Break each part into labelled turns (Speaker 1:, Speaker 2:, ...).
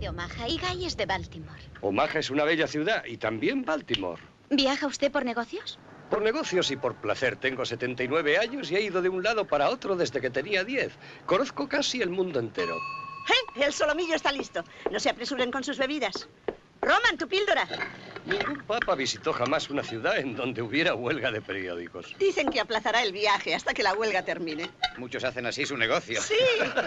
Speaker 1: de Omaha y Guy es de Baltimore.
Speaker 2: Omaha es una bella ciudad y también Baltimore.
Speaker 1: ¿Viaja usted por negocios?
Speaker 2: Por negocios y por placer. Tengo 79 años y he ido de un lado para otro desde que tenía 10. Conozco casi el mundo entero.
Speaker 3: El solomillo está listo. No se apresuren con sus bebidas. Roman, tu píldora.
Speaker 2: Ningún papa visitó jamás una ciudad en donde hubiera huelga de periódicos.
Speaker 3: Dicen que aplazará el viaje hasta que la huelga termine.
Speaker 4: Muchos hacen así su negocio.
Speaker 3: Sí.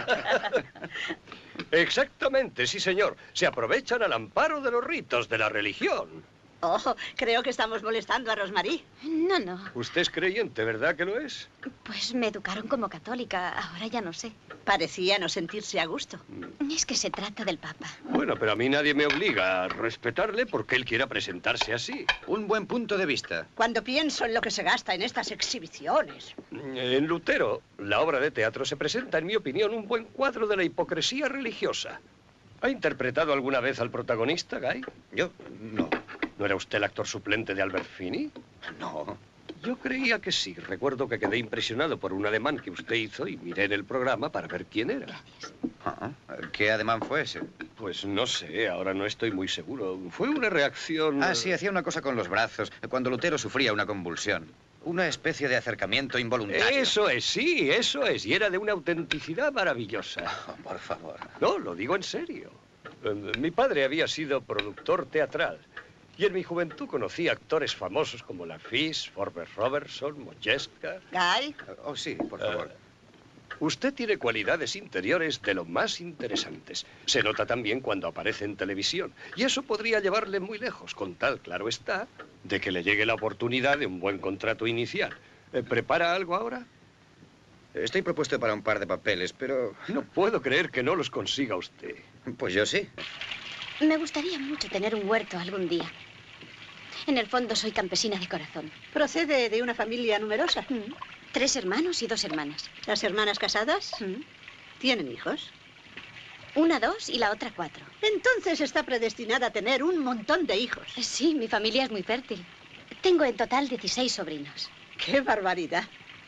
Speaker 2: Exactamente, sí, señor. Se aprovechan al amparo de los ritos de la religión.
Speaker 3: Oh, creo que estamos molestando a Rosmarie.
Speaker 1: No, no.
Speaker 2: Usted es creyente, ¿verdad que lo es?
Speaker 1: Pues me educaron como católica. Ahora ya no sé.
Speaker 3: Parecía no sentirse a gusto.
Speaker 1: Es que se trata del Papa.
Speaker 2: Bueno, pero a mí nadie me obliga a respetarle porque él quiera presentarse así.
Speaker 4: Un buen punto de vista.
Speaker 3: Cuando pienso en lo que se gasta en estas exhibiciones.
Speaker 2: En Lutero, la obra de teatro se presenta, en mi opinión, un buen cuadro de la hipocresía religiosa. ¿Ha interpretado alguna vez al protagonista, Guy?
Speaker 4: Yo, no.
Speaker 2: ¿No era usted el actor suplente de Albert Finney?
Speaker 4: No.
Speaker 2: Yo creía que sí. Recuerdo que quedé impresionado por un ademán que usted hizo y miré en el programa para ver quién era.
Speaker 1: Gracias.
Speaker 4: ¿Qué ademán fue ese?
Speaker 2: Pues no sé, ahora no estoy muy seguro. Fue una reacción...
Speaker 4: Ah, sí, hacía una cosa con los brazos, cuando Lutero sufría una convulsión. Una especie de acercamiento involuntario.
Speaker 2: Eso es, sí, eso es. Y era de una autenticidad maravillosa.
Speaker 4: Oh, por favor.
Speaker 2: No, lo digo en serio. Mi padre había sido productor teatral. Y en mi juventud conocí actores famosos como Lafitte, Forbes Robertson, Modjeska.
Speaker 3: Guy.
Speaker 4: Oh, sí, por favor.
Speaker 2: Usted tiene cualidades interiores de lo más interesantes. Se nota también cuando aparece en televisión. Y eso podría llevarle muy lejos, con tal, claro está, de que le llegue la oportunidad de un buen contrato inicial. ¿Prepara algo ahora?
Speaker 4: Estoy propuesto para un par de papeles, pero...
Speaker 2: No puedo creer que no los consiga usted.
Speaker 4: Pues yo sí.
Speaker 1: Me gustaría mucho tener un huerto algún día. En el fondo soy campesina de corazón.
Speaker 3: Procede de una familia numerosa.
Speaker 1: 3 hermanos y 2 hermanas.
Speaker 3: ¿Las hermanas casadas? ¿Tienen hijos?
Speaker 1: Una 2 y la otra 4.
Speaker 3: Entonces está predestinada a tener un montón de hijos.
Speaker 1: Sí, mi familia es muy fértil. Tengo en total 16 sobrinos.
Speaker 3: ¡Qué barbaridad!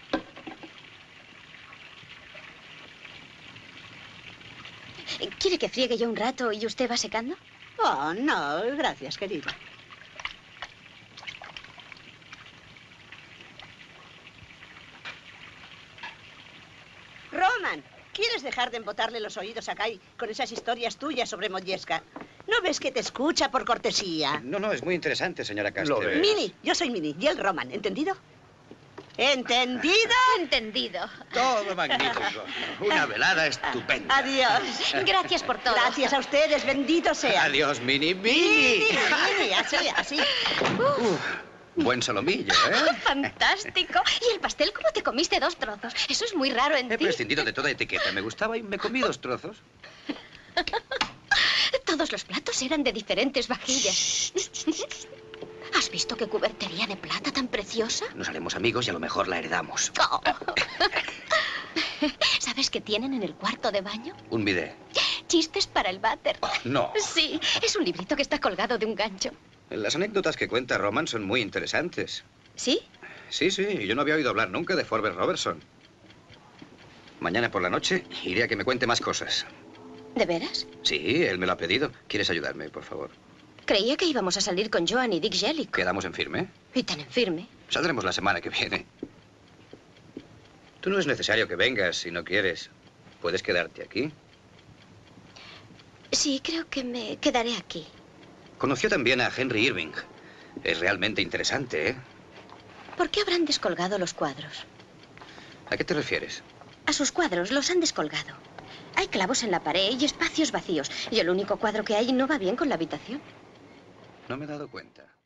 Speaker 1: ¿Quiere que friegue yo un rato y usted va secando?
Speaker 3: Oh, no, gracias, querida. Roman, ¿quieres dejar de embotarle los oídos a Guy con esas historias tuyas sobre Modjeska? ¿No ves que te escucha por cortesía?
Speaker 4: No, es muy interesante, señora Caster.
Speaker 2: Lo veo.
Speaker 3: Minnie, yo soy Minnie y él Roman, ¿entendido? ¿Entendido?
Speaker 1: Entendido.
Speaker 4: Todo magnífico. Una velada estupenda.
Speaker 3: Adiós.
Speaker 1: Gracias por todo.
Speaker 3: Gracias a ustedes, bendito sea.
Speaker 4: Adiós, Minnie.
Speaker 3: Minnie, Minnie, así.
Speaker 4: Buen solomillo, ¿eh?
Speaker 1: Fantástico. ¿Y el pastel cómo te comiste 2 trozos? Eso es muy raro en
Speaker 4: He
Speaker 1: ti.
Speaker 4: prescindido de toda etiqueta. Me gustaba y me comí 2 trozos.
Speaker 1: Todos los platos eran de diferentes vajillas. ¿Has visto qué cubertería de plata tan preciosa?
Speaker 4: Nos haremos amigos y a lo mejor la heredamos.
Speaker 1: Oh. ¿Sabes qué tienen en el cuarto de baño?
Speaker 4: Un bidet.
Speaker 1: Chistes para el váter.
Speaker 4: Oh, no.
Speaker 1: Sí, es un librito que está colgado de un gancho.
Speaker 4: Las anécdotas que cuenta Roman son muy interesantes.
Speaker 1: ¿Sí?
Speaker 4: Sí, yo no había oído hablar nunca de Forbes Robertson. Mañana por la noche iré a que me cuente más cosas.
Speaker 1: ¿De veras?
Speaker 4: Sí, él me lo ha pedido. ¿Quieres ayudarme, por favor?
Speaker 1: Creía que íbamos a salir con Joan y Dick Jellicoe.
Speaker 4: ¿Quedamos en firme?
Speaker 1: Y tan en firme.
Speaker 4: Saldremos la semana que viene. Tú no es necesario que vengas si no quieres. Puedes quedarte aquí.
Speaker 1: Sí, creo que me quedaré aquí.
Speaker 4: Conoció también a Henry Irving. Es realmente interesante, ¿eh?
Speaker 1: ¿Por qué habrán descolgado los cuadros?
Speaker 4: ¿A qué te refieres?
Speaker 1: A sus cuadros los han descolgado. Hay clavos en la pared y espacios vacíos. Y el único cuadro que hay no va bien con la habitación.
Speaker 4: No me he dado cuenta.